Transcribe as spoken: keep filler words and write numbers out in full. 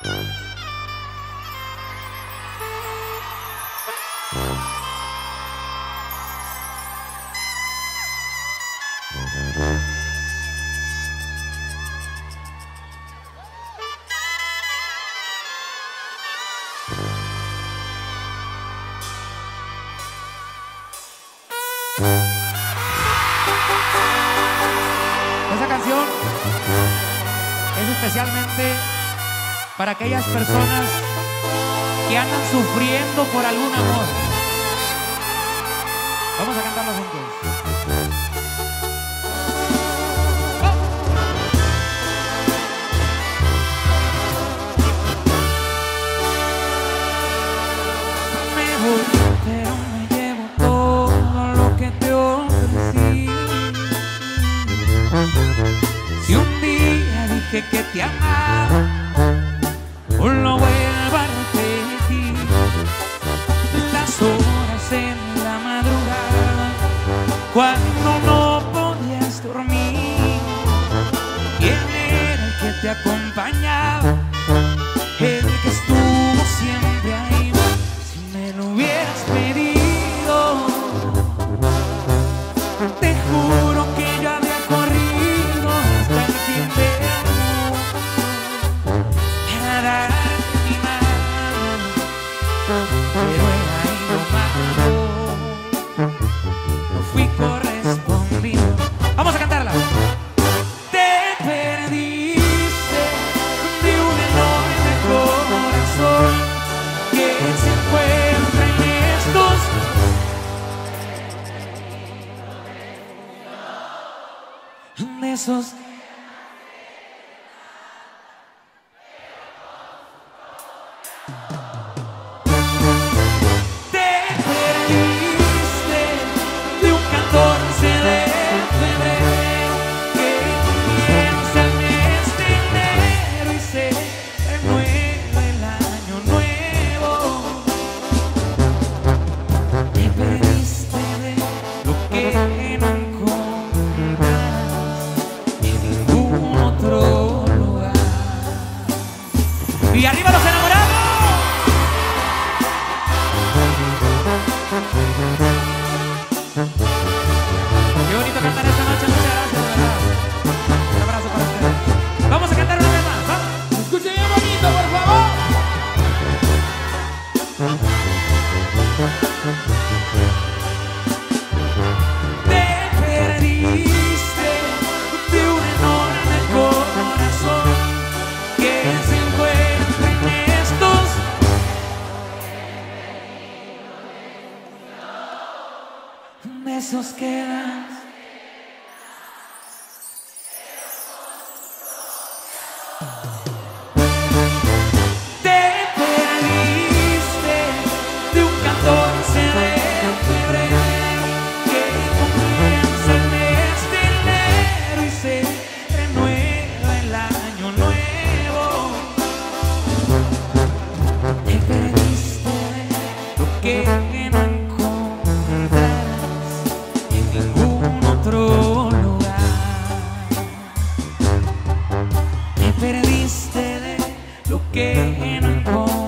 Esa canción es especialmente para aquellas personas que andan sufriendo por algún amor. Vamos a cantarlo juntos. Me voy, pero me llevo todo lo que te ofrecí. Si un día dije que te amaba, hoy lo vuelvo a repetir. Las horas en la madrugada, cuando no podías dormir, ¿quién era el que te acompañaba? El que estuvo siempre ahí. Si me lo hubieras pedido, te juro que yo había corrido hasta el fin del mundo para darte mi mano, pero era ahí lo malo, no fui correspondido. Vamos a cantarla. Te perdiste de un enorme corazón que se encuentra en estos de esos. Te perdiste de un catorce de febrero que comienza el mes de enero y se renueva el año nuevo. Te perdiste de lo que no encontrarás en ningún otro lugar. Y arriba los enamorados. Qué bonito cantar esta noche, muchas gracias, de verdad. Un abrazo para ustedes. Vamos a cantar una vez más, ¿vamos? Escuchen bien bonito, por favor. Te perdiste de un enorme corazón que se encuentra en estos besos que das. Te perdiste de un catorce de febrero que comienza el mes de enero y se renueva el año nuevo. Te perdiste de lo que no encontrarás en ningún otro lugar. Te perdiste de lo que no encontrarás